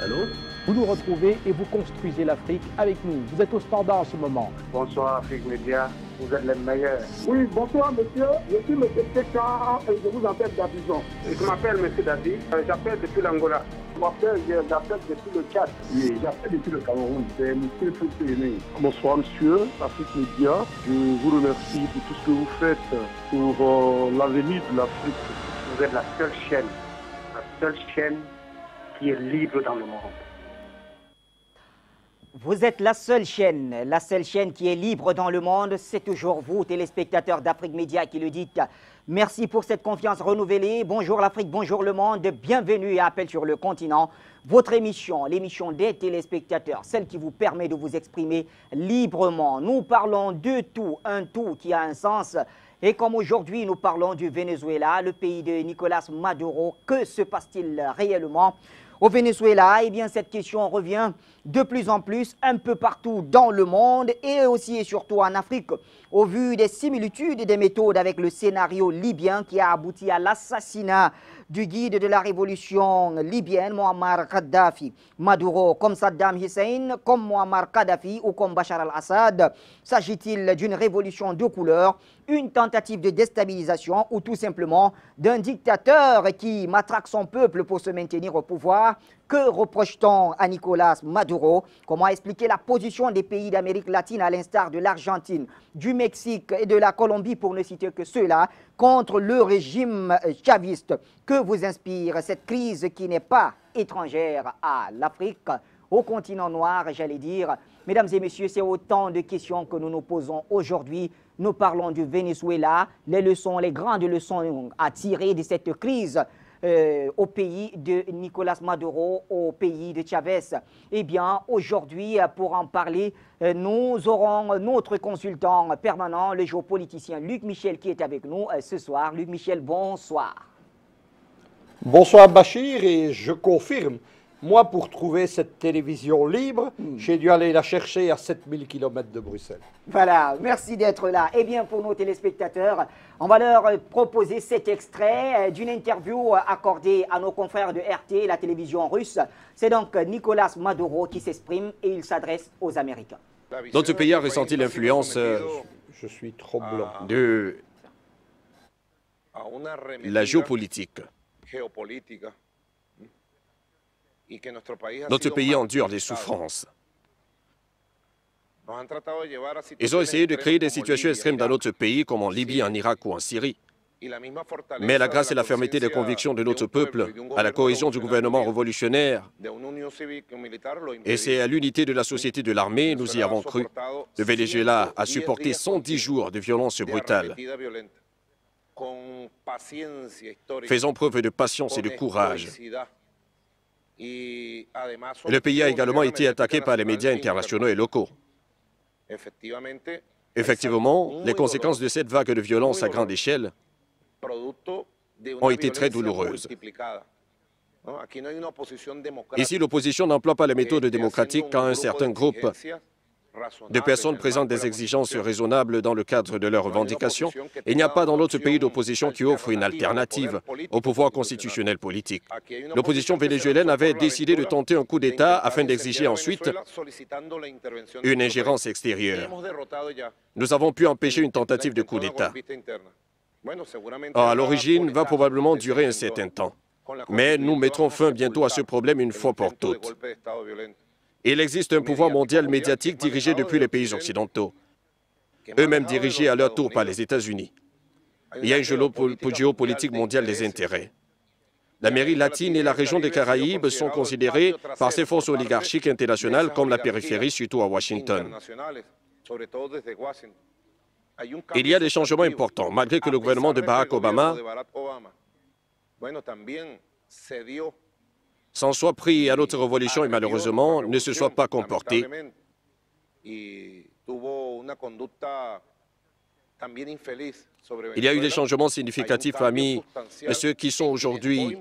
Allô? Vous nous retrouvez et vous construisez l'Afrique avec nous. Vous êtes au standard en ce moment. Bonsoir Afrique Média, vous êtes les meilleurs. Oui, bonsoir monsieur, je suis M. Pécan et je vous appelle d'Abidjan. Je m'appelle M. Dadi, j'appelle depuis l'Angola. J'appelle depuis le Tchad. Oui, j'appelle depuis le Cameroun, c'est M. Foussé. Bonsoir monsieur, Afrique Média. Je vous remercie pour tout ce que vous faites pour l'avenir de l'Afrique. Vous êtes la seule chaîne qui est libre dans le monde. Vous êtes la seule chaîne qui est libre dans le monde. C'est toujours vous, téléspectateurs d'Afrique Média, qui le dites. Merci pour cette confiance renouvelée. Bonjour l'Afrique, bonjour le monde. Bienvenue à Appel sur le continent. Votre émission, l'émission des téléspectateurs, celle qui vous permet de vous exprimer librement. Nous parlons de tout, un tout qui a un sens. Et comme aujourd'hui, nous parlons du Venezuela, le pays de Nicolás Maduro, que se passe-t-il réellement au Venezuela? Eh bien, cette question revient de plus en plus un peu partout dans le monde et aussi et surtout en Afrique, au vu des similitudes et des méthodes avec le scénario libyen qui a abouti à l'assassinat du guide de la révolution libyenne, Muammar Kadhafi. Maduro, comme Saddam Hussein, comme Muammar Kadhafi ou comme Bachar al-Assad, s'agit-il d'une révolution de couleur, une tentative de déstabilisation ou tout simplement d'un dictateur qui matraque son peuple pour se maintenir au pouvoir? Que reproche-t-on à Nicolás Maduro? Comment expliquer la position des pays d'Amérique latine à l'instar de l'Argentine, du Mexique et de la Colombie, pour ne citer que ceux-là, contre le régime chaviste? Que vous inspire cette crise qui n'est pas étrangère à l'Afrique, au continent noir, j'allais dire? Mesdames et messieurs, c'est autant de questions que nous nous posons aujourd'hui. Nous parlons du Venezuela, les leçons, les grandes leçons à tirer de cette crise au pays de Nicolás Maduro, au pays de Chavez. Eh bien, aujourd'hui, pour en parler, nous aurons notre consultant permanent, le géopoliticien Luc Michel, qui est avec nous ce soir. Luc Michel, bonsoir. Bonsoir Bachir, et je confirme, moi pour trouver cette télévision libre, j'ai dû aller la chercher à 7000 km de Bruxelles. Voilà, merci d'être là. Eh bien, pour nos téléspectateurs, on va leur proposer cet extrait d'une interview accordée à nos confrères de RT, la télévision russe. C'est donc Nicolás Maduro qui s'exprime et il s'adresse aux Américains. Notre pays a ressenti l'influence Je suis trop blanc. de la géopolitique. Notre pays endure des souffrances. Ils ont essayé de créer des situations extrêmes dans notre pays, comme en Libye, en Irak ou en Syrie. Mais la grâce et la fermeté des convictions de notre peuple, à la cohésion du gouvernement révolutionnaire, et c'est à l'unité de la société de l'armée, nous y avons cru. Le Venezuela a supporté 110 jours de violence brutale. Faisons preuve de patience et de courage. Le pays a également été attaqué par les médias internationaux et locaux. Effectivement, les conséquences de cette vague de violence à grande échelle ont été très douloureuses. Ici, l'opposition n'emploie pas les méthodes démocratiques quand un certain groupe de personnes présentent des exigences raisonnables dans le cadre de leurs revendications. Il n'y a pas dans notre pays d'opposition qui offre une alternative au pouvoir constitutionnel politique. L'opposition vénézuélienne avait décidé de tenter un coup d'État afin d'exiger ensuite une ingérence extérieure. Nous avons pu empêcher une tentative de coup d'État. Or, à l'origine, va probablement durer un certain temps. Mais nous mettrons fin bientôt à ce problème une fois pour toutes. Il existe un pouvoir mondial médiatique dirigé depuis les pays occidentaux, eux-mêmes dirigés à leur tour par les États-Unis. Il y a une géopolitique mondiale des intérêts. L'Amérique latine et la région des Caraïbes sont considérées par ces forces oligarchiques internationales comme la périphérie, surtout à Washington. Il y a des changements importants, malgré que le gouvernement de Barack Obama s'en soit pris à notre révolution et malheureusement ne se soit pas comporté. Il y a eu des changements significatifs parmi ceux qui sont aujourd'hui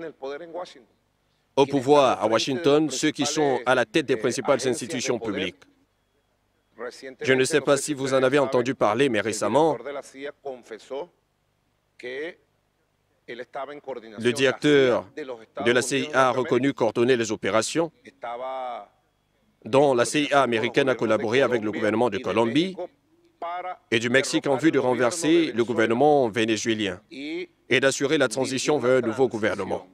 au pouvoir à Washington, ceux qui sont à la tête des principales institutions publiques. Je ne sais pas si vous en avez entendu parler, mais récemment, Le directeur de la CIA a reconnu coordonner les opérations, dont la CIA américaine a collaboré avec le gouvernement de Colombie et du Mexique en vue de renverser le gouvernement vénézuélien et d'assurer la transition vers un nouveau gouvernement.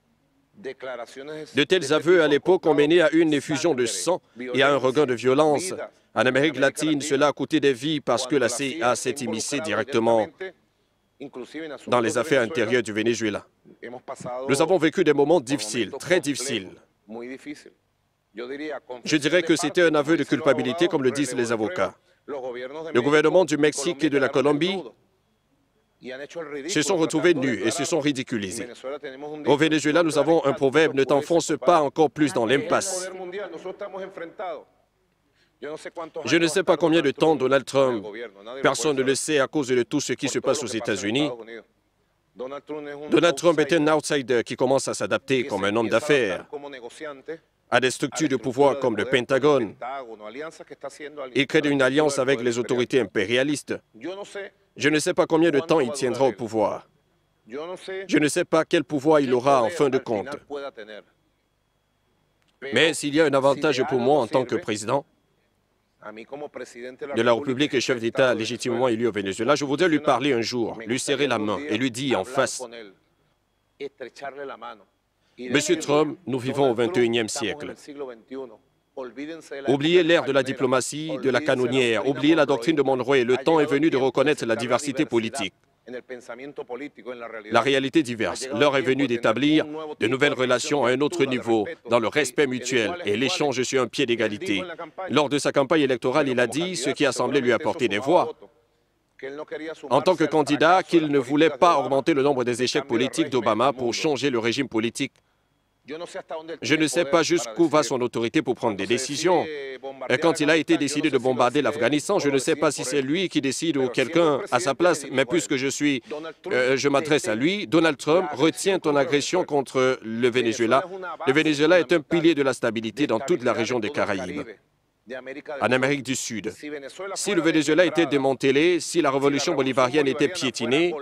De tels aveux à l'époque ont mené à une effusion de sang et à un regain de violence. En Amérique latine, cela a coûté des vies parce que la CIA s'est immiscée directement dans les affaires intérieures du Venezuela. Nous avons vécu des moments difficiles, très difficiles. Je dirais que c'était un aveu de culpabilité, comme le disent les avocats. Le gouvernement du Mexique et de la Colombie se sont retrouvés nus et se sont ridiculisés. Au Venezuela, nous avons un proverbe, ne t'enfonce pas encore plus dans l'impasse. Je ne sais pas combien de temps Donald Trump, personne ne le sait à cause de tout ce qui se passe aux États-Unis. Donald Trump est un outsider qui commence à s'adapter comme un homme d'affaires à des structures de pouvoir comme le Pentagone. Il crée une alliance avec les autorités impérialistes. Je ne sais pas combien de temps il tiendra au pouvoir. Je ne sais pas quel pouvoir il aura en fin de compte. Mais s'il y a un avantage pour moi en tant que président de la République et chef d'État légitimement élu au Venezuela, je voudrais lui parler un jour, lui serrer la main et lui dire en face: Monsieur Trump, nous vivons au XXIe siècle. Oubliez l'ère de la diplomatie, de la canonnière, oubliez la doctrine de Monroe. Le temps est venu de reconnaître la diversité politique. La réalité est diverse. L'heure est venue d'établir de nouvelles relations à un autre niveau, dans le respect mutuel et l'échange sur un pied d'égalité. Lors de sa campagne électorale, il a dit, ce qui a semblé lui apporter des voix, en tant que candidat, qu'il ne voulait pas augmenter le nombre des échecs politiques d'Obama pour changer le régime politique. Je ne sais pas jusqu'où va son autorité pour prendre des décisions. Et quand il a été décidé de bombarder l'Afghanistan, je ne sais pas si c'est lui qui décide ou quelqu'un à sa place, mais puisque je m'adresse à lui, Donald Trump, retiens ton agression contre le Venezuela. Le Venezuela est un pilier de la stabilité dans toute la région des Caraïbes, en Amérique du Sud. Si le Venezuela était démantelé, si la révolution bolivarienne était piétinée,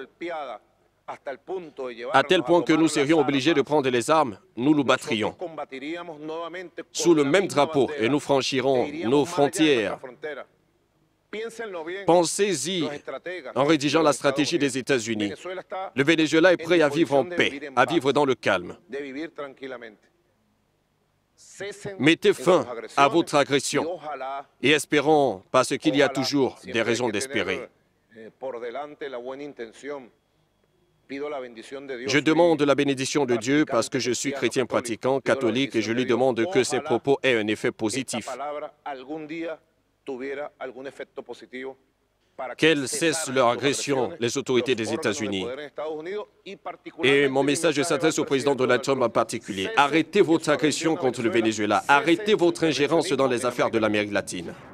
à tel point que nous serions obligés de prendre les armes, nous nous battrions sous le même drapeau et nous franchirons nos frontières. Pensez-y en rédigeant la stratégie des États-Unis. Le Venezuela est prêt à vivre en paix, à vivre dans le calme. Mettez fin à votre agression et espérons, parce qu'il y a toujours des raisons d'espérer. Je demande la bénédiction de Dieu parce que je suis chrétien pratiquant, catholique, et je lui demande que ses propos aient un effet positif. Qu'elles cessent leur agression, les autorités des États-Unis. Et mon message s'adresse au président Donald Trump en particulier. Arrêtez votre agression contre le Venezuela. Arrêtez votre ingérence dans les affaires de l'Amérique latine.